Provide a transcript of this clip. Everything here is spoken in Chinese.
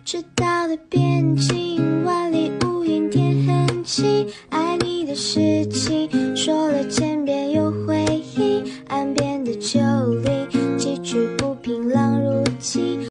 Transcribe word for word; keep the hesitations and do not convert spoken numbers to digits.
赤道的边境，万里无云天很晴，爱你的事情说